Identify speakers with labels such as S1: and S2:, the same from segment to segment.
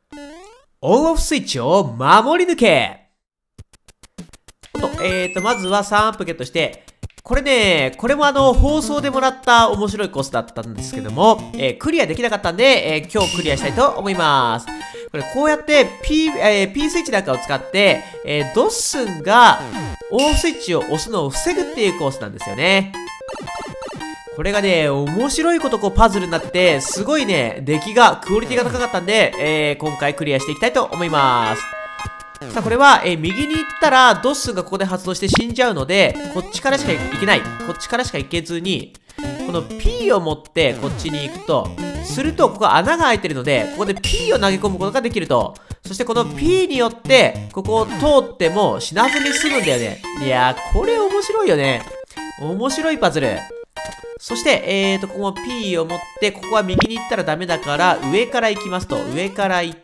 S1: オンオフスイッチを守り抜け。まずは3アップゲットして、これね、これも放送でもらった面白いコースだったんですけども、クリアできなかったんで、今日クリアしたいと思います。これこうやって P スイッチなんかを使って、ドッスンがオンスイッチを押すのを防ぐっていうコースなんですよね。これがね、面白いことパズルになって、すごいね、出来が、クオリティが高かったんで、今回クリアしていきたいと思います。さあ、これは、右に行ったら、ドッスンがここで発動して死んじゃうので、こっちからしか行けない。こっちからしか行けずに、この P を持ってこっちに行くと、すると、ここ穴が開いてるので、ここで P を投げ込むことができると。そしてこの P によって、ここを通っても死なずに済むんだよね。いやー、これ面白いよね。面白いパズル。そして、ここも P を持って、ここは右に行ったらダメだから、上から行きますと。上から行って、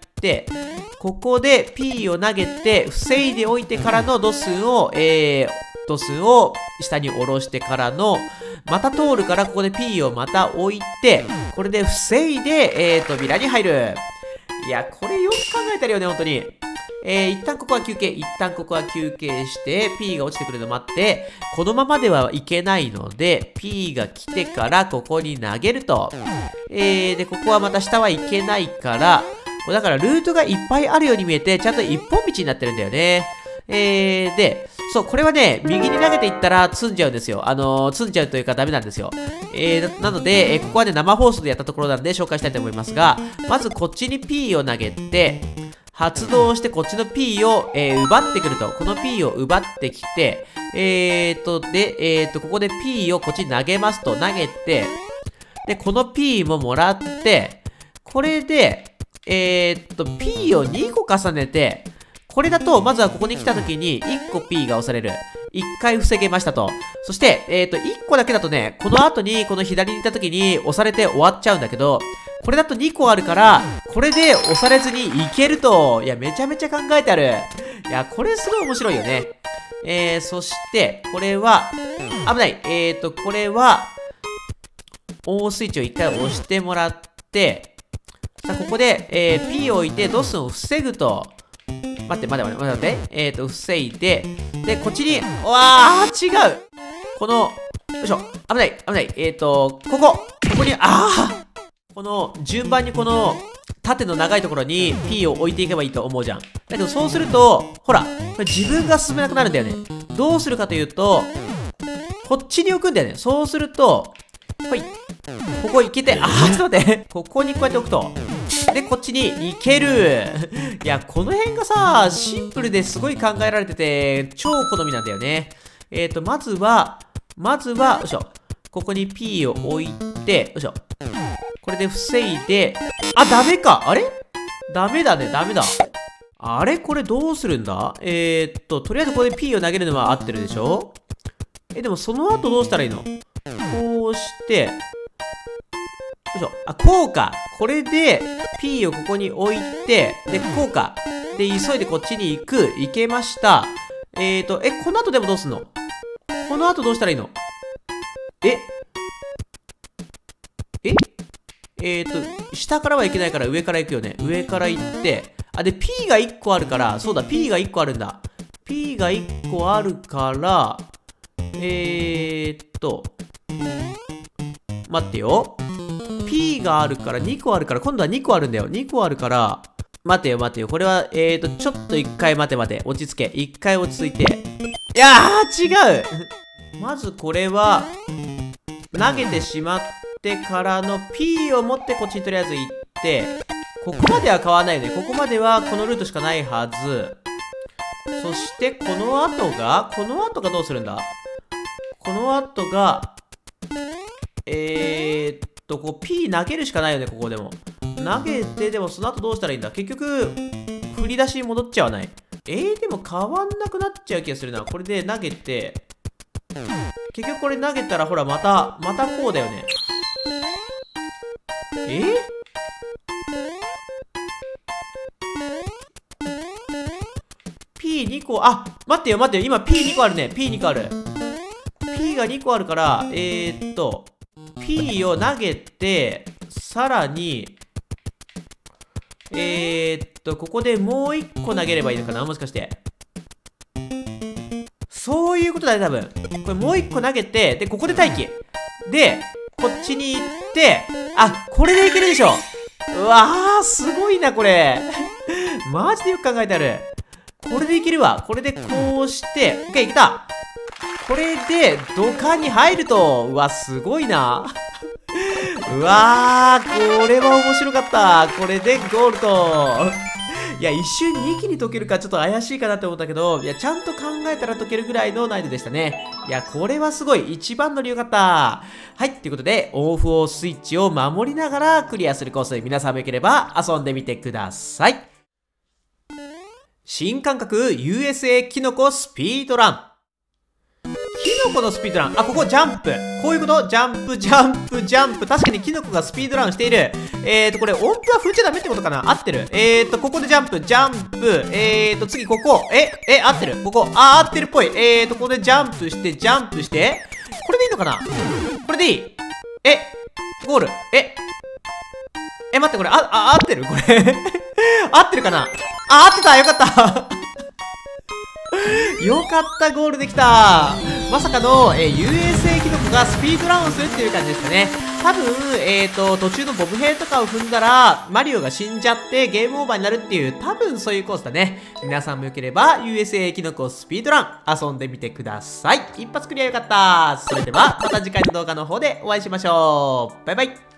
S1: ここで P を投げて、防いでおいてからのドスンを下に下ろしてからの、また通るから、ここで P をまた置いて、これで防いで、扉に入る。いや、これよく考えてるよね、本当に。一旦ここは休憩して、P が落ちてくるの待って、このままではいけないので、P が来てからここに投げると。で、ここはまた下はいけないから、だからルートがいっぱいあるように見えて、ちゃんと一本道になってるんだよね。で、そう、これはね、右に投げていったら積んじゃうんですよ。積んじゃうというかダメなんですよ。なので、ここはね、生放送でやったところなんで紹介したいと思いますが、まずこっちに P を投げて、発動してこっちの P を、奪ってくると。この P を奪ってきて、ここで P をこっちに投げますと。投げて、で、この P ももらって、これで、P を2個重ねて、これだと、まずはここに来た時に、1個 P が押される。1回防げましたと。そして、1個だけだとね、この後に、この左に行った時に押されて終わっちゃうんだけど、これだと2個あるから、これで押されずにいけると。いや、めちゃめちゃ考えてある。いや、これすごい面白いよね。そして、これは、危ない。これは、オンスイッチを1回押してもらって、さあ、ここで、P を置いて、ドスンを防ぐと。待って。防いで、で、こっちに、うわー、違う。この、よいしょ。危ない。ここに、この、順番にこの、縦の長いところに P を置いていけばいいと思うじゃん。だけど、そうすると、ほら、これ自分が進めなくなるんだよね。どうするかというと、こっちに置くんだよね。そうすると、ほい。ここ行けて、ちょっと待って。ここにこうやって置くと。で、こっちに行ける。いや、この辺がさ、シンプルですごい考えられてて、超好みなんだよね。まずは、よいしょ。ここに P を置いて、よいしょ。これで防いで、ダメか。あれダメだ。あれこれどうするんだ？とりあえずここで P を投げるのは合ってるでしょ？でもその後どうしたらいいの？こうして、よいしょ。こうか。これで、P をここに置いて、で、こうか。で、急いでこっちに行けました。この後でもどうすんの？この後どうしたらいいの？下からはいけないから上から行くよね。上から行って、で、P が1個あるから、そうだ、P が1個あるんだ。P が1個あるから、待ってよ。P があるから、2個あるから、今度は2個あるんだよ。2個あるから、待てよ。これは、ちょっと一回待て。落ち着け。一回落ち着いて。いやー、違うまずこれは、投げてしまってからの P を持ってこっちにとりあえず行って、ここまでは変わらないよね。ここまではこのルートしかないはず。そして、この後がどうするんだ？この後が、こう P 投げるしかないよね、ここでも。投げて、でもその後どうしたらいいんだ？結局、振り出しに戻っちゃわない。でも変わんなくなっちゃう気がするな。これで投げて、結局これ投げたらほら、またこうだよね。P2 個、待ってよ。今 P2 個あるね。P2 個ある。P が2個あるから、P を投げて、さらに、 ここでもう一個投げればいいのかな、もしかして。そういうことだね、多分。これもう一個投げて、で、ここで待機。で、こっちに行って、あ、これでいけるでしょ。うわー、すごいな、これ。マジでよく考えてある。これでいけるわ。これでこうして、OK、いけた。これで、土管に入ると、うわ、すごいな。うわー、これは面白かった。これでゴールド。いや、一瞬2機に解けるかちょっと怪しいかなって思ったけど、いや、ちゃんと考えたら解けるぐらいの難易度でしたね。いや、これはすごい。一番乗りよかった。はい、ということで、オフオスイッチを守りながらクリアするコース、皆さんもよければ遊んでみてください。新感覚 USA キノコスピードラン。キノコのスピードラン。あ、ここジャンプ。こういうことジャンプ、ジャンプ、ジャンプ。確かにキノコがスピードランしている。これ音符は踏んじゃダメってことかな合ってる。ここでジャンプ、ジャンプ。次ここ。合ってる。ここ。あ、合ってるっぽい。ここでジャンプして、ジャンプして。これでいいのかなこれでいいゴール。待って、これ、合ってるこれ。合ってるかな合ってたよかったよかった、ゴールできた。まさかの、USA キノコがスピードランをするっていう感じですかね。多分、途中のボブ兵とかを踏んだら、マリオが死んじゃってゲームオーバーになるっていう、多分そういうコースだね。皆さんもよければ、USA キノコスピードラン、遊んでみてください。一発クリアよかった。それでは、また次回の動画の方でお会いしましょう。バイバイ。